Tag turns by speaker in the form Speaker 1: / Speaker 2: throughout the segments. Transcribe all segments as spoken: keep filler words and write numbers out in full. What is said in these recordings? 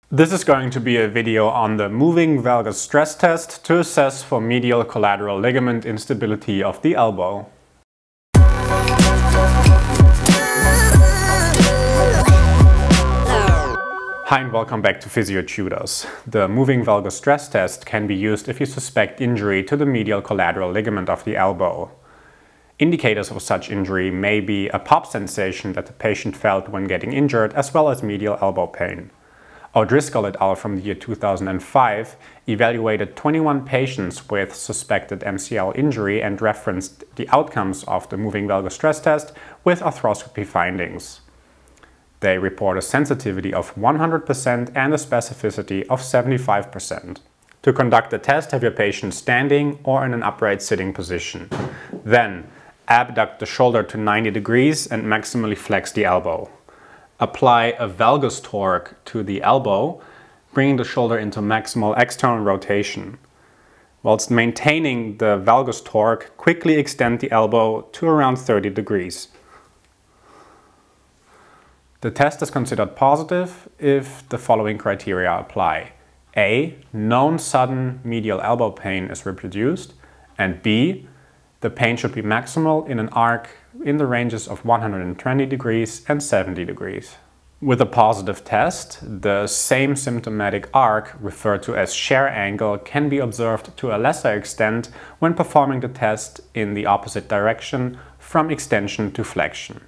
Speaker 1: This is going to be a video on the moving valgus stress test to assess for medial collateral ligament instability of the elbow. Hi and welcome back to Physiotutors. The moving valgus stress test can be used if you suspect injury to the medial collateral ligament of the elbow. Indicators of such injury may be a pop sensation that the patient felt when getting injured, as well as medial elbow pain. O'Driscoll et al. From the year two thousand five evaluated twenty-one patients with suspected M C L injury and referenced the outcomes of the moving valgus stress test with arthroscopy findings. They report a sensitivity of one hundred percent and a specificity of seventy-five percent. To conduct the test, have your patient standing or in an upright sitting position. Then, abduct the shoulder to ninety degrees and maximally flex the elbow. Apply a valgus torque to the elbow, bringing the shoulder into maximal external rotation. Whilst maintaining the valgus torque, quickly extend the elbow to around thirty degrees. The test is considered positive if the following criteria apply. A. Known sudden medial elbow pain is reproduced, and B. The pain should be maximal in an arc in the ranges of one hundred twenty degrees and seventy degrees. With a positive test, the same symptomatic arc, referred to as shear angle, can be observed to a lesser extent when performing the test in the opposite direction from extension to flexion.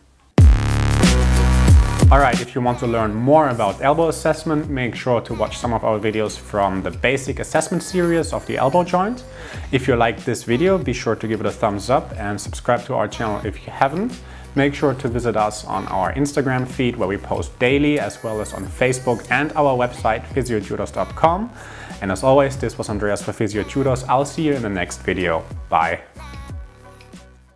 Speaker 1: Alright, if you want to learn more about elbow assessment, make sure to watch some of our videos from the basic assessment series of the elbow joint. If you liked this video, be sure to give it a thumbs up and subscribe to our channel if you haven't. Make sure to visit us on our Instagram feed where we post daily, as well as on Facebook and our website physiotutors dot com. And as always, this was Andreas for Physiotutors. I'll see you in the next video. Bye!